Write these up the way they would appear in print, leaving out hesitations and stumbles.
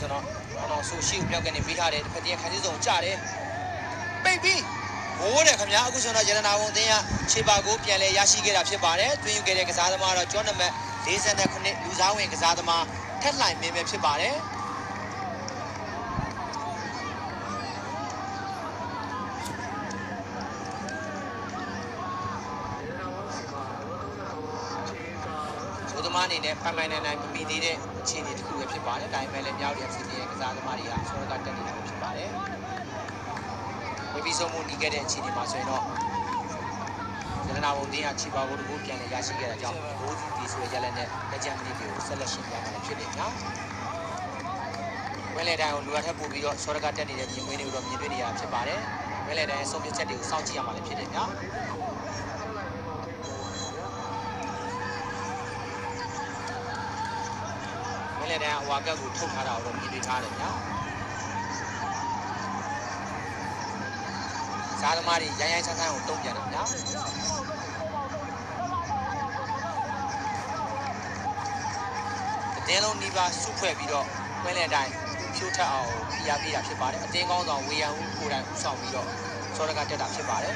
ဆိုတော့တော့ဆိုရှိကိုပြောက်ကနေပြီးထားတယ်တစ်ဖက်တည်းခန်းစည်းစုံကြတယ်ပိတ်ပြီးမိုးတယ်ခင်ဗျာအခုဆိုတော့ရတနာဘုံအသင်းကခြေပါကိုပြန်လဲရရှိခဲ့တာဖြစ်ပါတယ်တွင်းယူခဲ့တဲ့ကစားသမားတော့ကျော်နံပါတ်49လူစားဝင်ကစားသမားထက်လှိုင်မင်းပဲဖြစ်ပါတယ်အနေနဲ့ပိုင်ပိုင်နိုင်မမီသေးတဲ့အခြေအနေတစ်ခုပဲဖြစ်ပါတယ်ဒါပေမဲ့လည်းမြောက်တဲ့စီးရဲ့ကစားသမားတွေကဆောရကတက်နေတာဖြစ်ပါတယ်ဝေပြီးဆုံးမှုနီးခဲ့တဲ့အခြေအနေမှာဆိုရင်တော့ရတနာဘုံတင်းကခြေပါကိုတကူပြန်လည်ရရှိခဲ့တာကြောင့်ဘိုးကြီးဒီဆိုရလက်နဲ့လက်ကျန်မိနစ်တွေကိုဆက်လက်ရှင်းပြမှာဖြစ်တယ်ညာဝဲလေတိုင်းကိုလူရထက်ပို့ပြီးတော့ဆောရကတက်နေတဲ့ပြင်မွေးတွေကိုတော့မြင်တွေ့နေရဖြစ်ပါတယ်ဝဲလေတိုင်းရဲ့ဆုံးဖြတ်ချက်တွေကိုစောင့်ကြည့်ရမှာလည်းဖြစ်တယ်ညာလဲတဲ့အဝါကက်ကိုထုတ်ထားတာတော့မြင်တွေ့ထားတယ်နော်စားသမားတွေရိုင်းဆန်းဆန်းကိုတုံ့ပြန်တယ်နော်အတင်းလုံးနီးပါးစုဖွဲ့ပြီးတော့ဝဲလဲတိုင်းဖြိုးထက်အောင်ဖိအားပေးတာဖြစ်ပါတယ်အတင်းကောင်းဆောင်ဝေယံဦးကိုယ်တိုင်ဦးဆောင်ပြီးတော့စောရကတက်တာဖြစ်ပါတယ်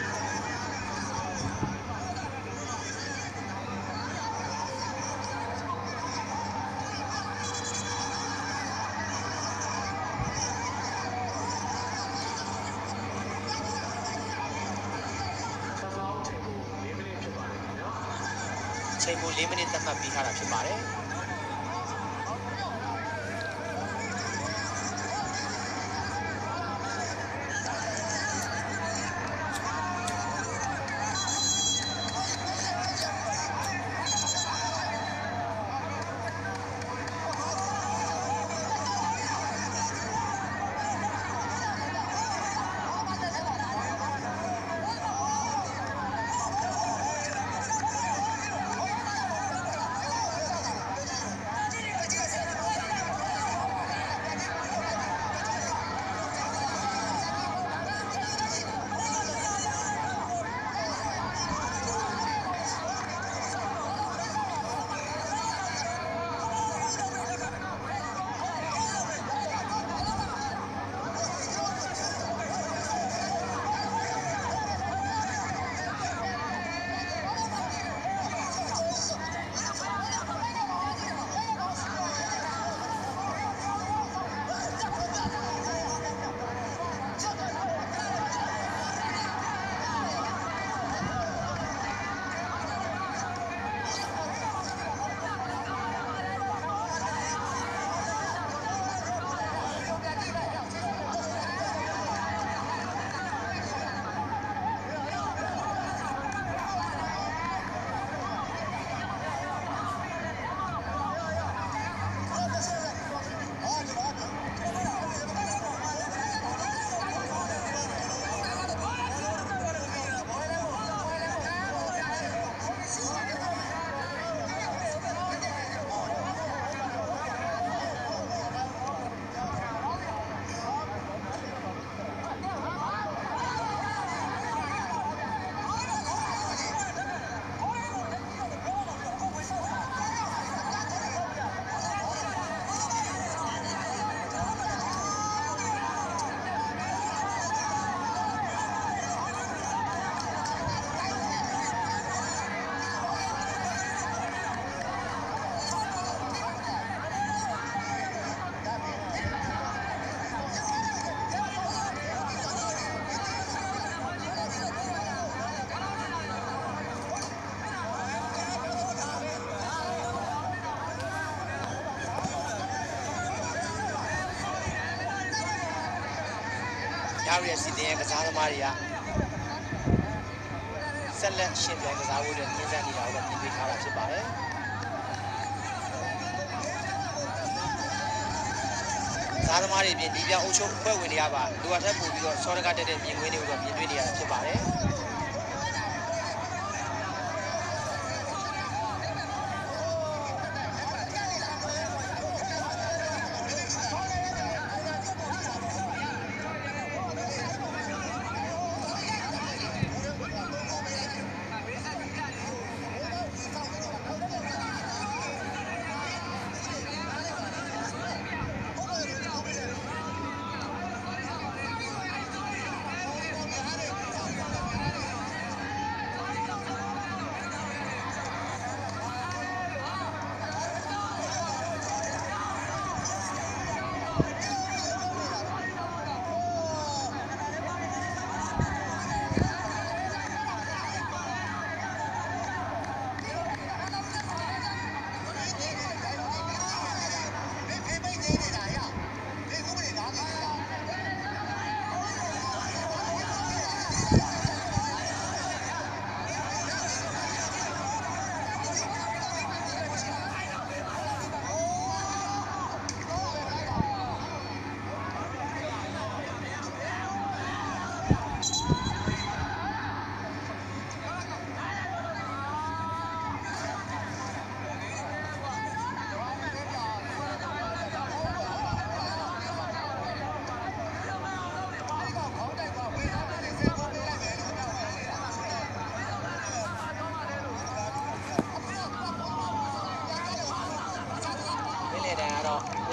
ချိန်ကို4မိနစ်သတ်မှတ်ပြီးထားတာဖြစ်ပါတယ်ရရစီတင်ရဲ့ကစားသမားတွေကဆက်လက်ရှင်းပြကစားဖို့အတွက်ညှိနှိုင်းနေတာကိုလည်းပြင်ပေးထားတာဖြစ်ပါတယ်စားသမားတွေပြင်ဒီပြအုပ်ချုပ်အဖွဲ့ဝင်တွေကပါလူအထက်ပို့ပြီးတော့စောရကတက်တဲ့မြင်ကွင်းတွေကိုတော့ပြင်တွေ့နေရတာဖြစ်ပါတယ်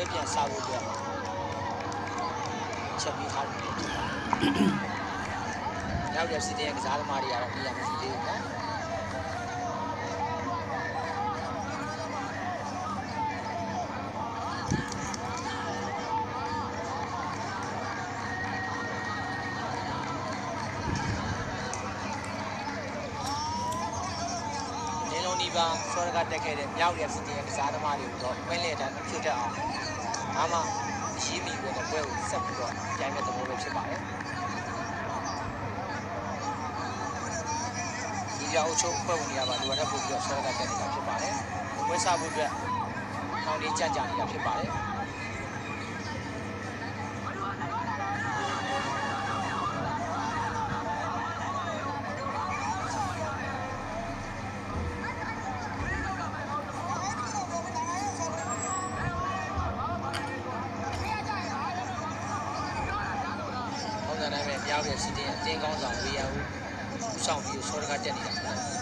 ပြန်စားဖို့အတွက်ချက်ပြီးထားပြီးဖြစ်ပါတယ်ရောက်တဲ့စီတင်ရဲ့ကစားသမားတွေကတော့နေရာမရှိသေးဘူးနော်ဒီပါဆောရကတက်ခဲ့တဲ့မြောက်ရဲ့စီတင်ရဲ့ကစားသမားတွေကိုတော့ဝင်းလေတန်းဖြစ်တတ်အောင်ဒါမှရေးမိပဲတဲ့ပွဲကိုဆက်ပြီးတော့ပြိုင်မဲ့သဘောပဲဖြစ်ပါတယ်ဒီကြောက်ချုပ်ပွဲဝင်ရပါလိုအပ်တဲ့ပုံပြီးတော့ဆောရကတက်နေတာဖြစ်ပါတယ်ဝဲစားဖို့အတွက်နှောင်းလေးကြကြနေတာဖြစ်ပါတယ်မြောက်ရဲ့စီတင်အတင်းကောင်းဆောင်ဝေယဦးဆောင်ပြီးဆောရကတက်နေတာဖြစ်ပါတယ်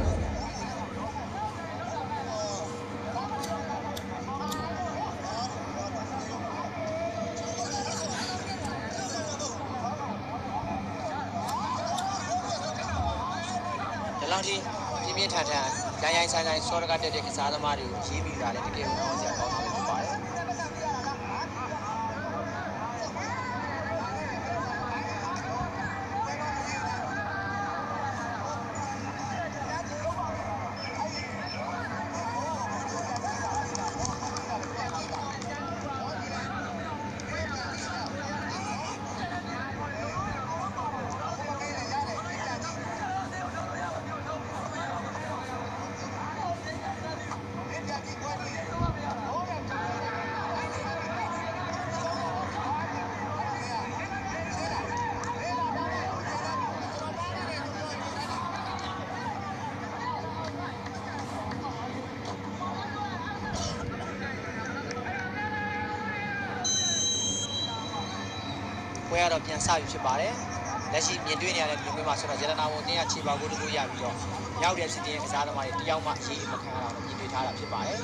ဒီလောက်ထိပြင်းပြထန်ထန်ရိုင်းဆိုင်ဆောရကတက်တဲ့ကစားသမားတွေကိုရေးပြီးတာလည်းတကယ်ကိုအောင်စရာကောင်းတာပဲဖြစ်ပါတယ်ပွဲကတော့ပြန်စပြီဖြစ်ပါတယ်လက်ရှိမြင်တွေ့နေရတဲ့မြင်ကွင်းမှာဆိုတော့ရတနာဝန်တင်းကခြေပါကိုတကူရပြီးတော့ရောက်တဲ့စီတင်ရဲ့ကစားသမားတွေတယောက်မှရေးမခံရအောင်မြင်တွေ့ထားတာဖြစ်ပါတယ်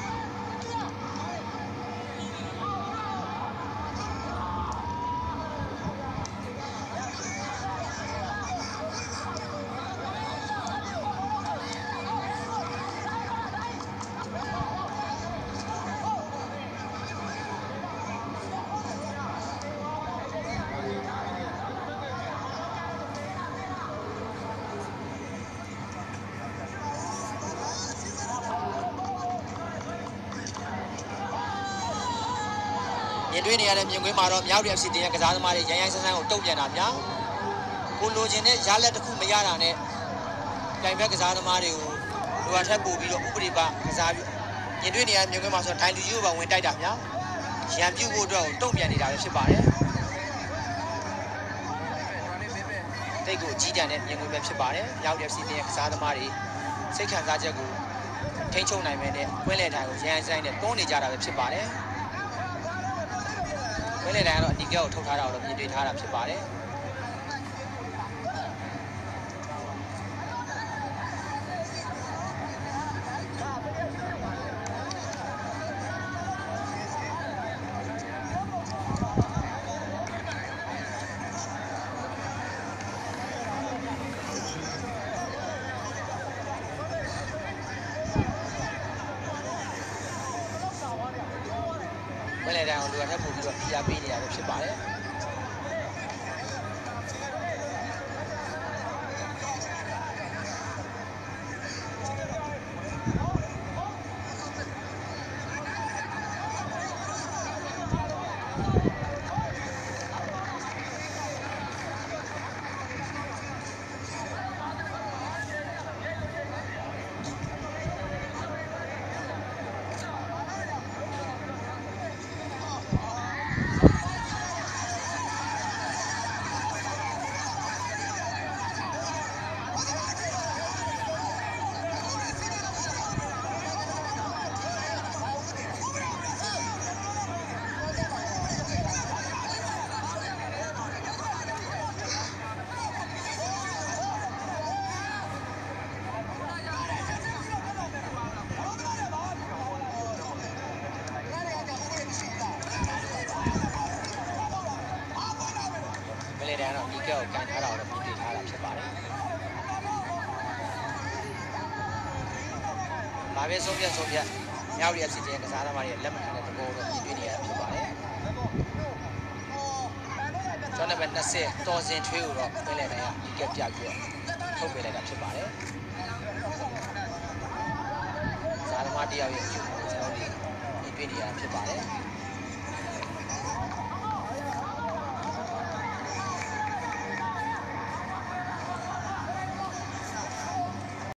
မြင်တွေ့နေရတဲ့မြင်ကွင်းမှာတော့မြောက်တဲ့ FC တင်ရဲ့ကစားသမားတွေရိုင်းဆန်းဆန်းကိုတုံ့ပြန်တာများကိုလိုချင်တဲ့ရလက်တစ်ခုမရတာနဲ့ပြိုင်ဘက်ကစားသမားတွေကိုလိုအပ်ထက်ပို့ပြီးတော့ဥပဒေပါကစားပြီးမြင်တွေ့နေရတဲ့မြင်ကွင်းမှာဆိုတော့ဒိုင်လူကြီးကိုပါဝင်တိုက်တာများရန်ပြုတ်ဖို့အတွက်ကိုတုံ့ပြန်နေတာပဲဖြစ်ပါတယ်တိတ်ကိုကြီးတန်တဲ့မြင်ကွင်းပဲဖြစ်ပါတယ်မြောက်တဲ့ FC တင်ရဲ့ကစားသမားတွေစိတ်ခံစားချက်ကိုထိန်းချုပ်နိုင်မယ်နဲ့ကွင်းလယ်ထိုင်ကိုရိုင်းဆိုင်နဲ့တွန်းနေကြတာပဲဖြစ်ပါတယ်ဝဲလေတိုင်းကတော့အနီးကကိုထုတ်ထားတာကိုတော့မြင်တွေ့ထားတာဖြစ်ပါတယ်ဝဲလေတိုင်းကိုလူအထက်ပို့ပြီးတော့ပြပေးနေရပဲဖြစ်ပါတယ်ကကိုကန်ထားတာတော့မြင်တွေ့ထားတာဖြစ်ပါတယ်ဘာပဲဆုံးဖြတ်မြောက်ရီ FC ရဲ့ကစားသမားတွေလက်မခံတဲ့သဘောတော့မြင်တွေ့နေရဖြစ်ပါတယ်ကျောင်းနံပါတ်20တော်စင်ထွေးကိုတော့တွင်းလည်တိုင်းကဒီကက်ပြပြီးတော့ထုတ်ပေးလိုက်တာဖြစ်ပါတယ်ကစားသမားတယောက်ရဲ့အကျိုးကိုကျွန်တော်တို့မြင်တွေ့နေရဖြစ်ပါတယ်